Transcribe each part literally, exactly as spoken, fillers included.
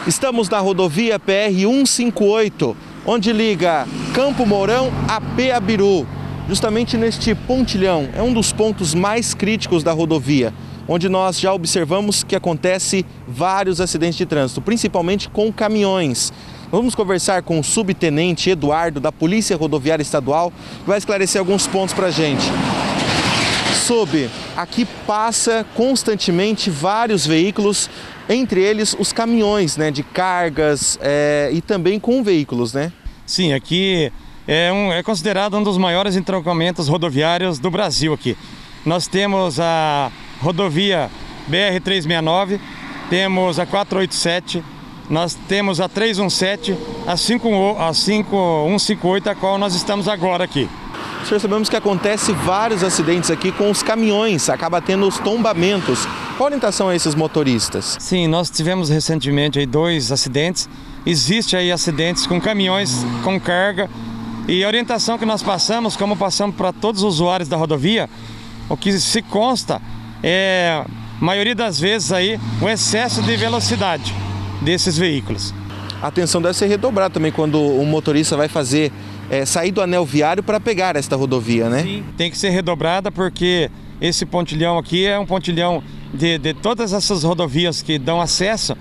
Estamos na rodovia P R cento e cinquenta e oito, onde liga Campo Mourão a Piabiru. Justamente neste pontilhão, é um dos pontos mais críticos da rodovia, onde nós já observamos que acontece vários acidentes de trânsito, principalmente com caminhões. Vamos conversar com o subtenente Eduardo, da Polícia Rodoviária Estadual, que vai esclarecer alguns pontos para a gente. Sub, aqui passa constantemente vários veículos, entre eles os caminhões, né, de cargas é, e também com veículos, né? Sim, aqui é, um, é considerado um dos maiores entroncamentos rodoviários do Brasil aqui. Nós temos a rodovia B R trezentos e sessenta e nove, temos a quatrocentos e oitenta e sete, nós temos a trezentos e dezessete, a cinco mil cento e cinquenta e oito, a qual nós estamos agora aqui. Nós sabemos que acontece vários acidentes aqui com os caminhões, acaba tendo os tombamentos. Qual a orientação a esses motoristas? Sim, nós tivemos recentemente aí dois acidentes. Existe aí acidentes com caminhões com carga. E a orientação que nós passamos, como passamos para todos os usuários da rodovia, o que se consta é, a maioria das vezes aí, o excesso de velocidade desses veículos. A atenção deve ser redobrada também quando o motorista vai fazer é, sair do anel viário para pegar esta rodovia, né? Sim, tem que ser redobrada porque esse pontilhão aqui é um pontilhão de, de todas essas rodovias que dão acesso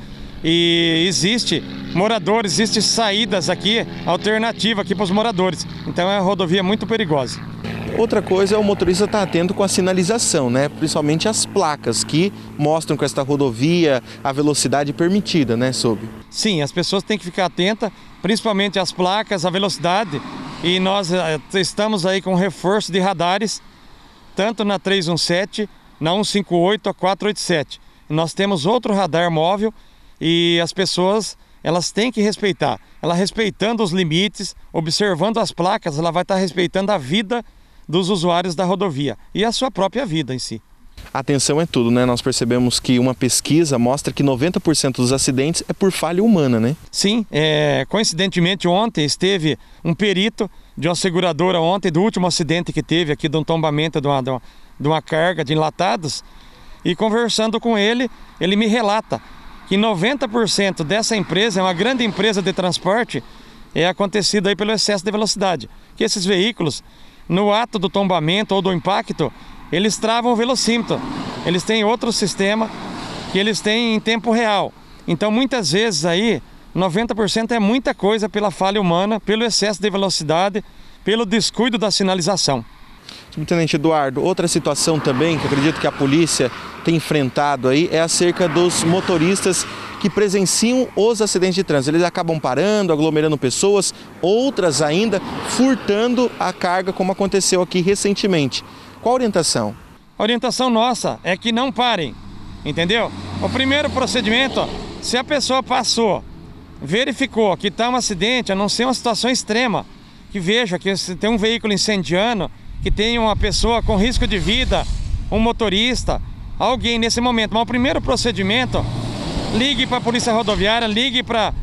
e existe moradores, existe saídas aqui, alternativa aqui para os moradores. Então é uma rodovia muito perigosa. Outra coisa é o motorista estar atento com a sinalização, né? Principalmente as placas que mostram com esta rodovia a velocidade permitida, né, Sob? Sim, as pessoas têm que ficar atentas, principalmente as placas, a velocidade. E nós estamos aí com reforço de radares, tanto na trezentos e dezessete, na cento e cinquenta e oito, a quatrocentos e oitenta e sete. Nós temos outro radar móvel e as pessoas, elas têm que respeitar. Ela respeitando os limites, observando as placas, ela vai estar respeitando a vida dos usuários da rodovia e a sua própria vida em si. Atenção é tudo, né? Nós percebemos que uma pesquisa mostra que noventa por cento dos acidentes é por falha humana, né? Sim, é, coincidentemente ontem esteve um perito de uma seguradora ontem, do último acidente que teve aqui, de um tombamento de uma, de uma, de uma carga de enlatados, e conversando com ele, ele me relata que noventa por cento dessa empresa, é uma grande empresa de transporte, é acontecido aí pelo excesso de velocidade, que esses veículos, no ato do tombamento ou do impacto, eles travam o velocímetro. Eles têm outro sistema que eles têm em tempo real. Então, muitas vezes aí, noventa por cento é muita coisa pela falha humana, pelo excesso de velocidade, pelo descuido da sinalização. Subtenente Eduardo, outra situação também que acredito que a polícia tem enfrentado aí é acerca dos motoristas que presenciam os acidentes de trânsito. Eles acabam parando, aglomerando pessoas, outras ainda furtando a carga, como aconteceu aqui recentemente. Qual a orientação? A orientação nossa é que não parem, entendeu? O primeiro procedimento, se a pessoa passou, verificou que está um acidente, a não ser uma situação extrema, que veja que tem um veículo incendiando, que tem uma pessoa com risco de vida, um motorista, alguém nesse momento. Mas o primeiro procedimento, ligue para a Polícia Rodoviária, ligue para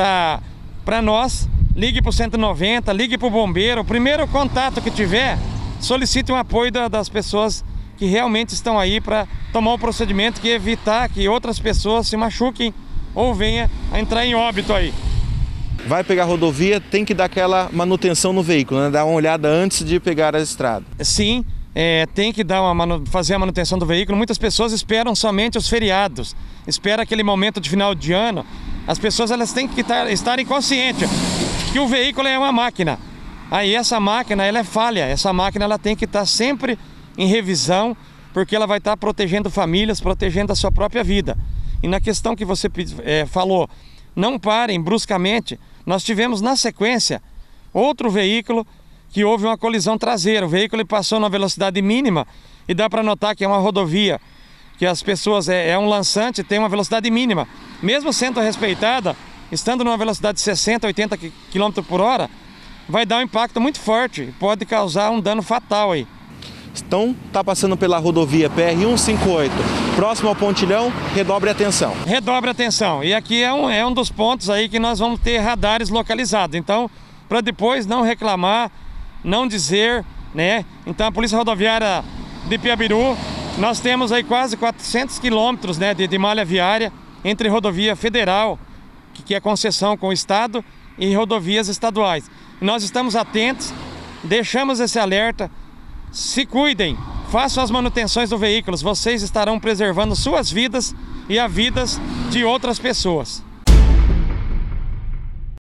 para nós, ligue para o cento e noventa, ligue para o bombeiro. O primeiro contato que tiver, solicite o apoio da, das pessoas que realmente estão aí para tomar o procedimento, que evitar que outras pessoas se machuquem ou venha a entrar em óbito aí. Vai pegar a rodovia, tem que dar aquela manutenção no veículo, né? Dar uma olhada antes de pegar a estrada. Sim, é, tem que dar uma, fazer a manutenção do veículo. Muitas pessoas esperam somente os feriados, esperam aquele momento de final de ano. As pessoas elas têm que estar, estarem conscientes que o veículo é uma máquina. Aí essa máquina ela é falha, essa máquina ela tem que estar sempre em revisão, porque ela vai estar protegendo famílias, protegendo a sua própria vida. E na questão que você é, falou, não parem bruscamente. Nós tivemos na sequência outro veículo que houve uma colisão traseira. O veículo passou na velocidade mínima e dá para notar que é uma rodovia, que as pessoas, é, é um lançante, tem uma velocidade mínima. Mesmo sendo respeitada, estando numa velocidade de sessenta, oitenta quilômetros por hora, vai dar um impacto muito forte e pode causar um dano fatal aí. Então, está passando pela rodovia P R cento e cinquenta e oito, próximo ao pontilhão, redobre a atenção. Redobre a atenção. E aqui é um, é um dos pontos aí que nós vamos ter radares localizados. Então, para depois não reclamar, não dizer, né? Então, a Polícia Rodoviária de Piabiru, nós temos aí quase quatrocentos quilômetros, né, de, de malha viária entre rodovia federal, que é concessão com o Estado e rodovias estaduais. Nós estamos atentos, deixamos esse alerta, se cuidem, façam as manutenções dos veículos, vocês estarão preservando suas vidas e a vidas de outras pessoas.